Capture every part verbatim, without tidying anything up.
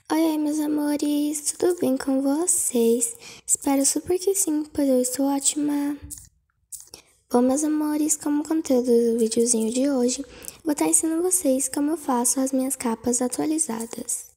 Oi, oi, meus amores, tudo bem com vocês? Espero super que sim, pois eu estou ótima. Bom, meus amores, como conteúdo do videozinho de hoje, vou estar ensinando vocês como eu faço as minhas capas atualizadas.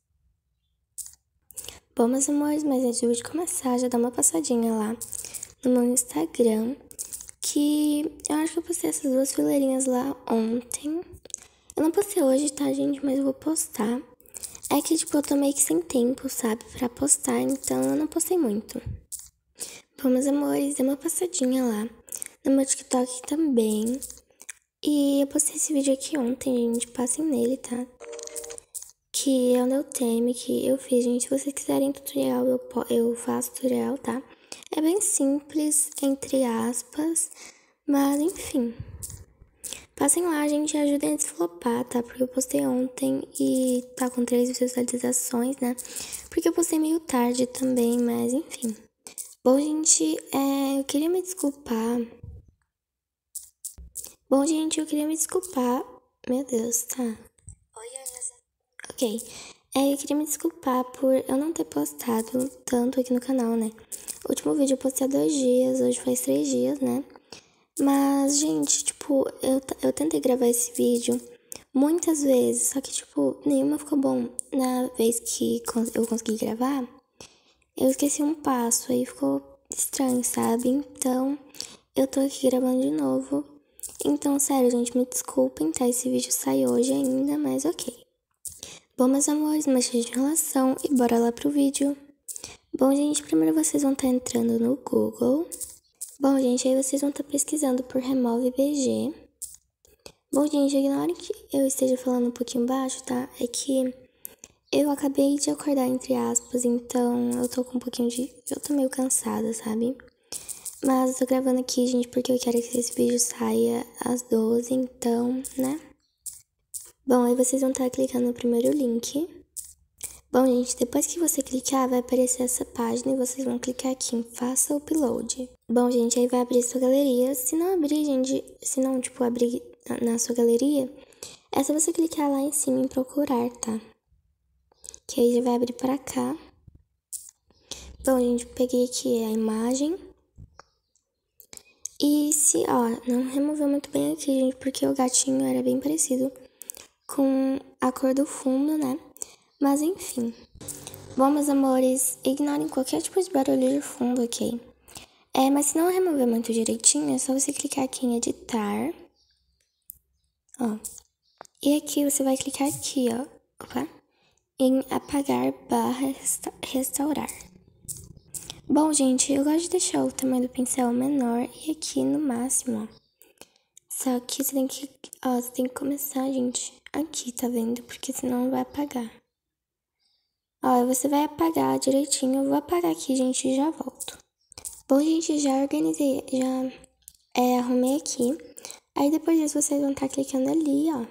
Bom, meus amores, mas antes de começar, já dá uma passadinha lá no meu Instagram, que eu acho que eu postei essas duas fileirinhas lá ontem. Eu não postei hoje, tá, gente? Mas eu vou postar. É que, tipo, eu tô meio que sem tempo, sabe, pra postar, então eu não postei muito. Bom, meus amores, dê uma passadinha lá no meu TikTok também. E eu postei esse vídeo aqui ontem, gente, passem nele, tá? Que é o meu tema que eu fiz, gente. Se vocês quiserem tutorial, eu, eu faço tutorial, tá? É bem simples, entre aspas, mas enfim. Passem lá, gente, e ajudem a desflopar, tá? Porque eu postei ontem e tá com três visualizações, né? Porque eu postei meio tarde também, mas enfim. Bom, gente, é, eu queria me desculpar. Bom, gente, eu queria me desculpar. Meu Deus, tá. Oi, Ana. Ok. É, eu queria me desculpar por eu não ter postado tanto aqui no canal, né? O último vídeo eu postei há dois dias, hoje faz três dias, né? Mas, gente, tipo, eu, eu tentei gravar esse vídeo muitas vezes, só que, tipo, nenhuma ficou bom. Na vez que eu consegui gravar, eu esqueci um passo, aí ficou estranho, sabe? Então, eu tô aqui gravando de novo. Então, sério, gente, me desculpem, tá? Esse vídeo sai hoje ainda, mas ok. Bom, meus amores, mais cheio de relação e bora lá pro vídeo. Bom, gente, primeiro vocês vão estar entrando no Google. Bom, gente, aí vocês vão estar pesquisando por Remove B G. Bom, gente, ignorem que eu esteja falando um pouquinho baixo, tá? É que eu acabei de acordar, entre aspas, então eu tô com um pouquinho de... Eu tô meio cansada, sabe? Mas eu tô gravando aqui, gente, porque eu quero que esse vídeo saia às doze, então, né? Bom, aí vocês vão estar clicando no primeiro link. Bom, gente, depois que você clicar, vai aparecer essa página e vocês vão clicar aqui em Faça o Upload. Bom, gente, aí vai abrir sua galeria. Se não abrir, gente, se não, tipo, abrir na sua galeria, é só você clicar lá em cima em Procurar, tá? Que aí já vai abrir pra cá. Bom, gente, peguei aqui a imagem. E se, ó, não removeu muito bem aqui, gente, porque o gatinho era bem parecido com a cor do fundo, né? Mas enfim. Bom, meus amores, ignorem qualquer tipo de barulho de fundo, ok? É, mas se não remover muito direitinho, é só você clicar aqui em editar. Ó. E aqui você vai clicar aqui, ó. Opa. Em apagar barra resta restaurar. Bom, gente, eu gosto de deixar o tamanho do pincel menor e aqui no máximo, ó. Só que você tem que, ó, você tem que começar, gente, aqui, tá vendo? Porque senão vai apagar. Ó, você vai apagar direitinho. Eu vou apagar aqui, gente, e já volto. Bom, gente, já organizei, já é, arrumei aqui. Aí depois disso vocês vão estar clicando ali, ó.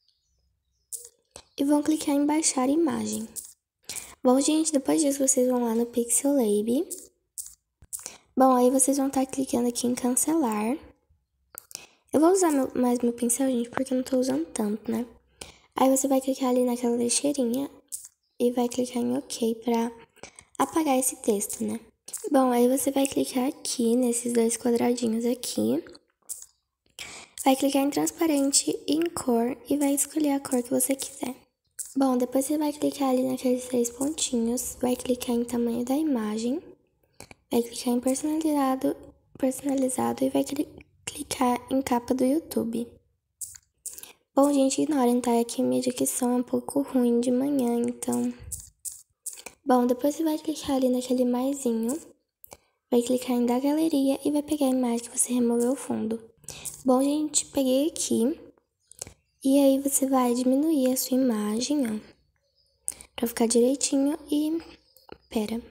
E vão clicar em baixar imagem. Bom, gente, depois disso vocês vão lá no Pixelab. Bom, aí vocês vão estar clicando aqui em cancelar. Eu vou usar meu, mais meu pincel, gente, porque eu não tô usando tanto, né? Aí você vai clicar ali naquela lixeirinha e vai clicar em OK pra apagar esse texto, né? Bom, aí você vai clicar aqui nesses dois quadradinhos aqui. Vai clicar em transparente e em cor e vai escolher a cor que você quiser. Bom, depois você vai clicar ali naqueles três pontinhos, vai clicar em tamanho da imagem, vai clicar em personalizado, personalizado e vai cli clicar em capa do YouTube. Bom, gente, ignorem, tá? É que minha dicção é um pouco ruim de manhã, então... Bom, depois você vai clicar ali naquele maisinho, vai clicar em da galeria e vai pegar a imagem que você removeu o fundo. Bom, gente, peguei aqui. E aí você vai diminuir a sua imagem, ó, pra ficar direitinho e... Pera.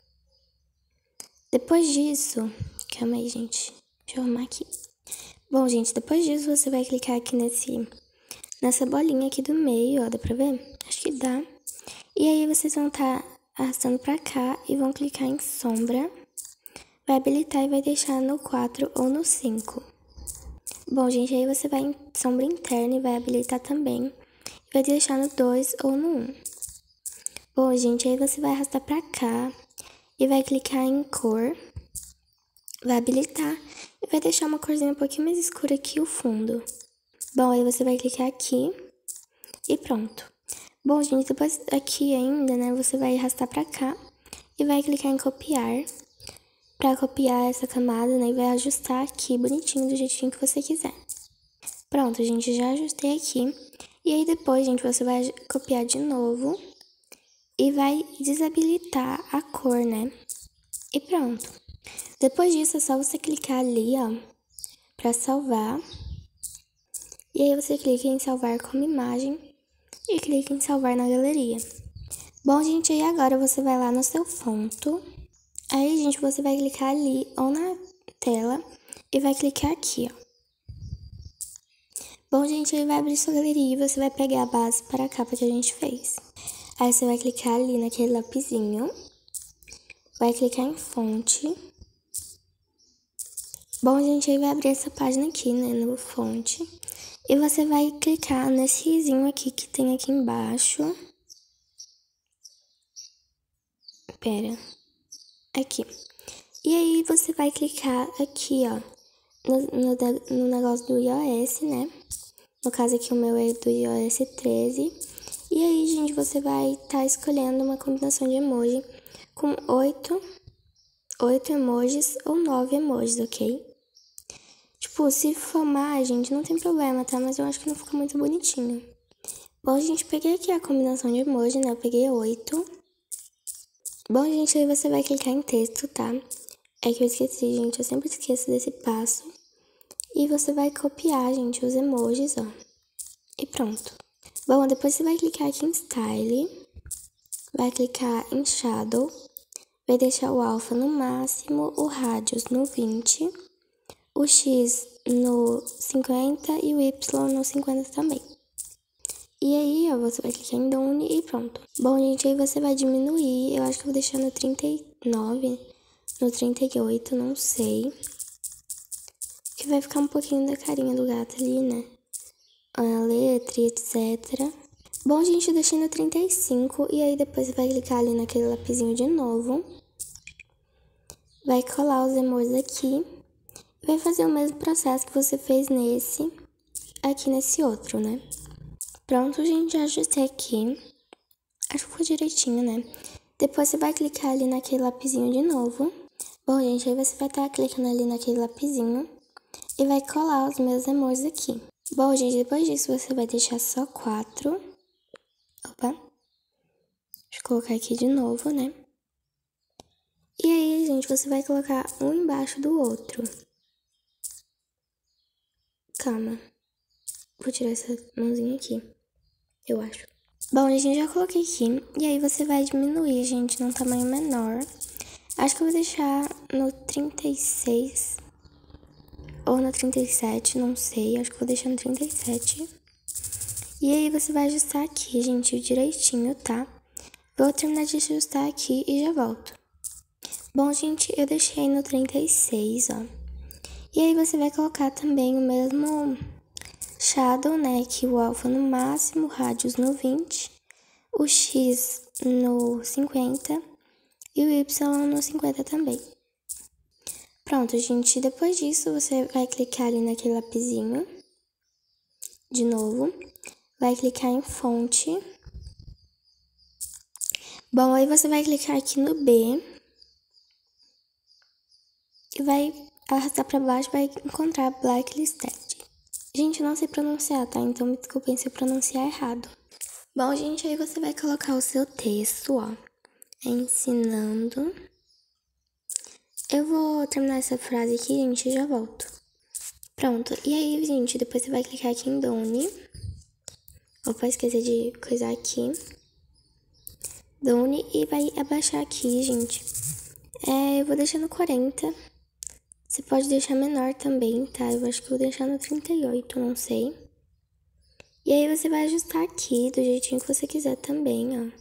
Depois disso... Calma aí, gente. Deixa eu arrumar aqui. Bom, gente, depois disso você vai clicar aqui nesse... Nessa bolinha aqui do meio, ó, dá pra ver? Acho que dá. E aí vocês vão estar arrastando pra cá e vão clicar em sombra. Vai habilitar e vai deixar no quatro ou no cinco. Bom, gente, aí você vai em sombra interna e vai habilitar também. Vai deixar no dois ou no um. Bom, gente, aí você vai arrastar pra cá e vai clicar em cor, vai habilitar e vai deixar uma corzinha um pouquinho mais escura aqui o fundo. Bom, aí você vai clicar aqui e pronto. Bom, gente, depois aqui ainda, né, você vai arrastar pra cá e vai clicar em copiar pra copiar essa camada, né, e vai ajustar aqui bonitinho do jeitinho que você quiser. Pronto, gente, já ajustei aqui. E aí depois, gente, você vai copiar de novo e vai desabilitar a cor, né? E pronto. Depois disso, é só você clicar ali, ó, pra salvar. E aí você clica em salvar como imagem e clica em salvar na galeria. Bom, gente, aí agora você vai lá no seu fonto. Aí, gente, você vai clicar ali ou na tela e vai clicar aqui, ó. Bom, gente, aí vai abrir sua galeria e você vai pegar a base para a capa que a gente fez. Aí você vai clicar ali naquele lapisinho, vai clicar em fonte. Bom, gente, aí vai abrir essa página aqui, né, no fonte. E você vai clicar nesse izinho aqui que tem aqui embaixo. Pera. Aqui. E aí você vai clicar aqui, ó, no, no, no negócio do iOS, né? No caso aqui o meu é do iOS treze. E aí, gente, você vai estar tá escolhendo uma combinação de emoji com oito, oito emojis ou nove emojis, ok? Tipo, se for mais, gente, não tem problema, tá? Mas eu acho que não fica muito bonitinho. Bom, gente, peguei aqui a combinação de emoji, né? Eu peguei oito. Bom, gente, aí você vai clicar em texto, tá? É que eu esqueci, gente, eu sempre esqueço desse passo. E você vai copiar, gente, os emojis, ó. E pronto. Bom, depois você vai clicar aqui em Style, vai clicar em Shadow, vai deixar o alfa no máximo, o radius no vinte, o X no cinquenta e o Y no cinquenta também. E aí, ó, você vai clicar em Done e pronto. Bom, gente, aí você vai diminuir, eu acho que eu vou deixar no trinta e nove, no trinta e oito, não sei. Que vai ficar um pouquinho da carinha do gato ali, né? A letra e etcétera. Bom, gente, eu deixei no trinta e cinco e aí depois você vai clicar ali naquele lapisinho de novo. Vai colar os emojis aqui. E vai fazer o mesmo processo que você fez nesse, aqui nesse outro, né? Pronto, gente, já ajustei aqui. Acho que ficou direitinho, né? Depois você vai clicar ali naquele lapisinho de novo. Bom, gente, aí você vai estar clicando ali naquele lapisinho e vai colar os meus emojis aqui. Bom, gente, depois disso você vai deixar só quatro. Opa. Deixa eu colocar aqui de novo, né? E aí, gente, você vai colocar um embaixo do outro. Calma. Vou tirar essa mãozinha aqui, eu acho. Bom, a gente já coloquei aqui. E aí você vai diminuir, gente, num tamanho menor. Acho que eu vou deixar no trinta e seis. Ou no trinta e sete, não sei. Acho que eu vou deixar no trinta e sete. E aí você vai ajustar aqui, gente, direitinho, tá? Vou terminar de ajustar aqui e já volto. Bom, gente, eu deixei no trinta e seis, ó. E aí você vai colocar também o mesmo shadow, né? Que o alfa no máximo, o radius no vinte, o X no cinquenta e o Y no cinquenta também. Pronto, gente. Depois disso, você vai clicar ali naquele lapisinho. De novo. Vai clicar em fonte. Bom, aí você vai clicar aqui no B. E vai arrastar pra baixo, vai encontrar Blacklisted. Gente, eu não sei pronunciar, tá? Então me desculpem se eu pronunciar errado. Bom, gente, aí você vai colocar o seu texto, ó. Ensinando. Eu vou terminar essa frase aqui, gente, e já volto. Pronto. E aí, gente, depois você vai clicar aqui em Done. Opa, esqueci de coisar aqui. Done e vai abaixar aqui, gente. É, eu vou deixar no quarenta. Você pode deixar menor também, tá? Eu acho que eu vou deixar no trinta e oito, não sei. E aí você vai ajustar aqui do jeitinho que você quiser também, ó.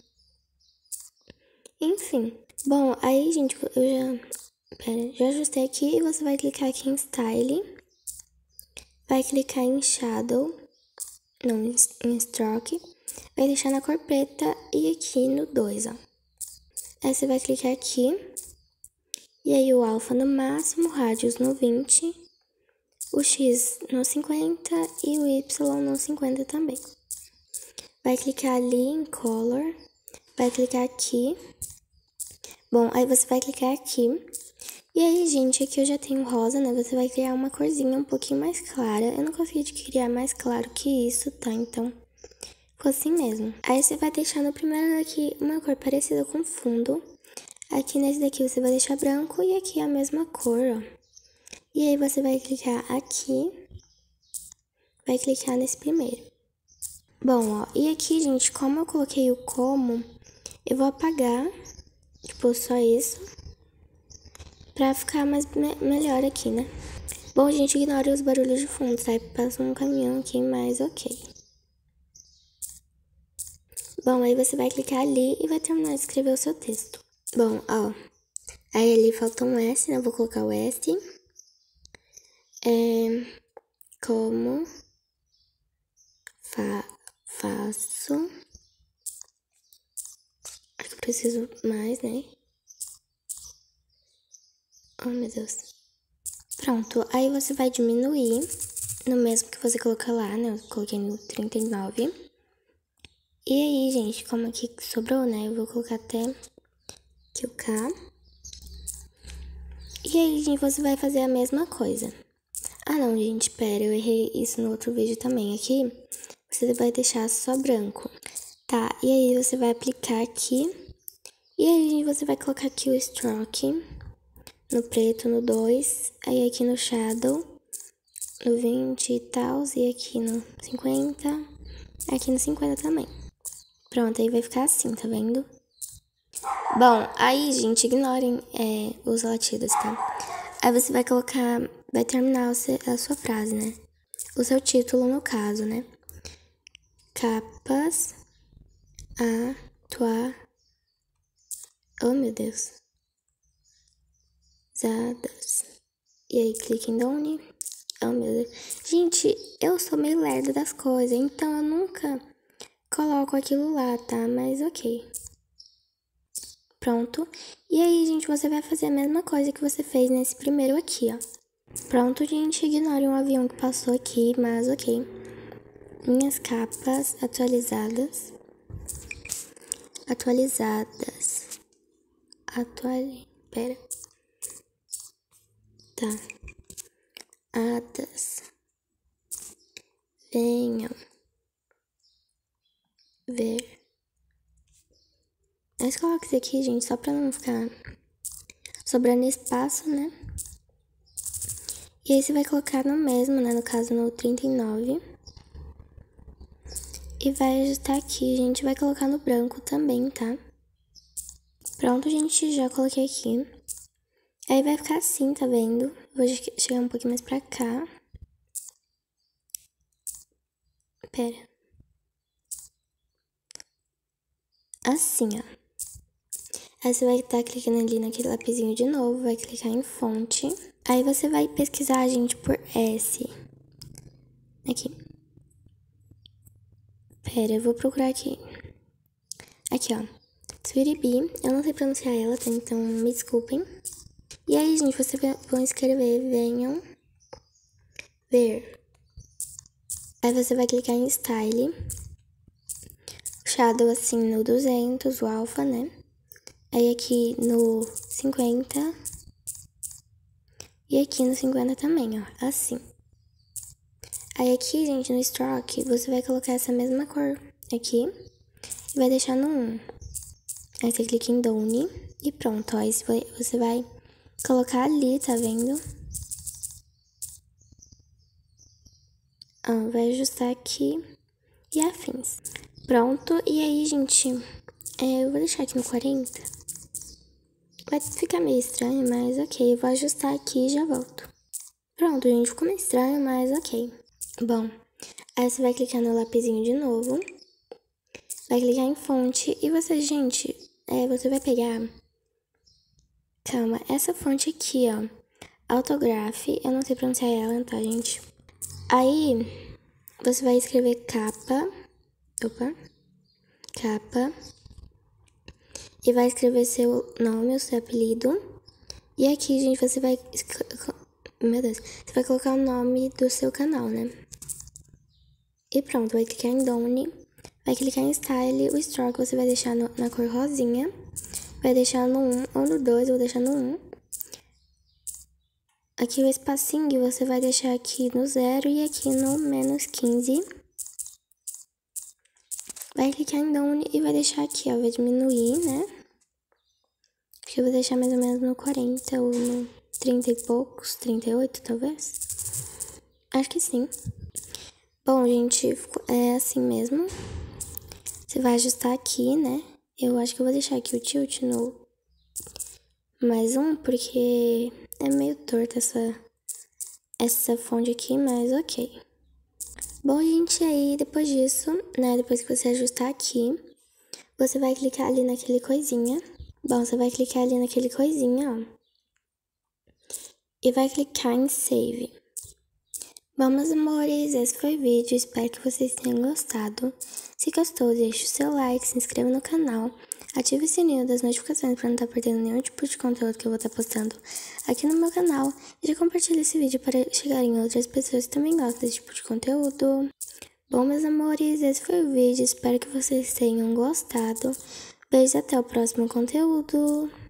Enfim. Bom, aí, gente, eu já... Pera, já ajustei aqui e você vai clicar aqui em Style. Vai clicar em Shadow. Não, em Stroke. vai deixar na cor preta e aqui no dois, ó. Aí você vai clicar aqui, e aí o alfa no máximo, o rádius no vinte, o X no cinquenta e o Y no cinquenta também. Vai clicar ali em Color, vai clicar aqui. Bom, aí você vai clicar aqui. E aí, gente, aqui eu já tenho rosa, né? Você vai criar uma corzinha um pouquinho mais clara. Eu não consegui criar mais claro que isso, tá? Então, ficou assim mesmo. Aí você vai deixar no primeiro daqui uma cor parecida com fundo. Aqui nesse daqui você vai deixar branco e aqui a mesma cor, ó. E aí você vai clicar aqui, vai clicar nesse primeiro. Bom, ó, e aqui, gente, como eu coloquei o como, eu vou apagar, tipo, só isso, pra ficar mais me melhor aqui, né? Bom, gente, ignore os barulhos de fundo, tá? Passa um caminhão aqui, mas ok. Bom, aí você vai clicar ali e vai terminar de escrever o seu texto. Bom, ó, aí ali falta um S, né? Eu vou colocar o S. É, como fa faço... Acho que eu preciso mais, né? Oh, meu Deus. Pronto, aí você vai diminuir no mesmo que você colocar lá, né? Eu coloquei no trinta e nove. E aí, gente, como aqui sobrou, né? Eu vou colocar até aqui o K. E aí, gente, você vai fazer a mesma coisa. Ah, não, gente, pera, eu errei isso no outro vídeo também. Aqui, você vai deixar só branco. Tá, e aí você vai aplicar aqui. E aí, gente, você vai colocar aqui o stroke no preto, no dois. Aí aqui no shadow, no vinte e tal. E aqui no cinquenta. Aqui no cinquenta também. Pronto, aí vai ficar assim, tá vendo? Bom, aí, gente, ignorem é, os latidos, tá? Aí você vai colocar, vai terminar a sua frase, né? O seu título, no caso, né? Capas atualizadas. Oh, meu Deus. Zadas. E aí, clique em Done. Oh, meu Deus. Gente, eu sou meio lerda das coisas, então eu nunca coloco aquilo lá, tá? Mas ok. Pronto. E aí, gente, você vai fazer a mesma coisa que você fez nesse primeiro aqui, ó. Pronto, gente. Ignore um avião que passou aqui, mas ok. Minhas capas atualizadas. Atualizadas. Atuali... Pera. Tá. Adas. Venham. Ver. Mas coloca isso aqui, gente, só pra não ficar sobrando espaço, né? E aí você vai colocar no mesmo, né? No caso, no trinta e nove. E vai ajustar aqui, a gente vai colocar no branco também, tá? Pronto, gente, já coloquei aqui. Aí vai ficar assim, tá vendo? Vou chegar um pouquinho mais pra cá. Pera. Assim, ó. Aí você vai estar clicando ali naquele lapisinho de novo, vai clicar em fonte. Aí você vai pesquisar, gente, por S. Aqui. Pera, eu vou procurar aqui. Aqui, ó. Sweetie Bee. Eu não sei pronunciar ela, tá? Então me desculpem. E aí, gente, vocês vão escrever venham ver. Aí você vai clicar em Style. Shadow, assim, no duzentos, o alfa, né? Aí aqui no cinquenta. E aqui no cinquenta também, ó. Assim. Aí aqui, gente, no stroke, você vai colocar essa mesma cor aqui. E vai deixar no um. Aí você clica em Done. E pronto, ó. Aí você vai colocar ali, tá vendo? Ó, vai ajustar aqui. E afins. Pronto. E aí, gente, é, eu vou deixar aqui no quarenta. Vai ficar meio estranho, mas ok. Eu vou ajustar aqui e já volto. Pronto, gente. Ficou meio estranho, mas ok. Bom, aí você vai clicar no lapisinho de novo. Vai clicar em fonte. E você, gente, é, você vai pegar... Calma, essa fonte aqui, ó. Autograph. Eu não sei pronunciar ela, tá, gente? Aí, você vai escrever capa. Opa. capa e vai escrever seu nome, o seu apelido. E aqui, gente, você vai... Meu Deus. Você vai colocar o nome do seu canal, né? E pronto, vai clicar em Done. Vai clicar em Style. O Stroke você vai deixar no, na cor rosinha. Vai deixar no um ou no dois. Eu vou deixar no um. Aqui o espacinho você vai deixar aqui no zero e aqui no menos quinze. Vai clicar em Done e vai deixar aqui, ó. Vai diminuir, né? Acho que eu vou deixar mais ou menos no quarenta ou no trinta e poucos, trinta e oito talvez. Acho que sim. Bom, gente, é assim mesmo. Você vai ajustar aqui, né? Eu acho que eu vou deixar aqui o tilt no mais um, porque é meio torta essa, essa fonte aqui, mas ok. Bom, gente, aí depois disso, né? Depois que você ajustar aqui, você vai clicar ali naquele coisinha. Bom, você vai clicar ali naquele coisinha, ó. E vai clicar em Save. Bom, meus amores, esse foi o vídeo. Espero que vocês tenham gostado. Se gostou, deixe o seu like, se inscreva no canal. Ative o sininho das notificações para não estar perdendo nenhum tipo de conteúdo que eu vou estar postando aqui no meu canal. E já compartilhe esse vídeo para chegar em outras pessoas que também gostam desse tipo de conteúdo. Bom, meus amores, esse foi o vídeo. Espero que vocês tenham gostado. Beijos, até o próximo conteúdo.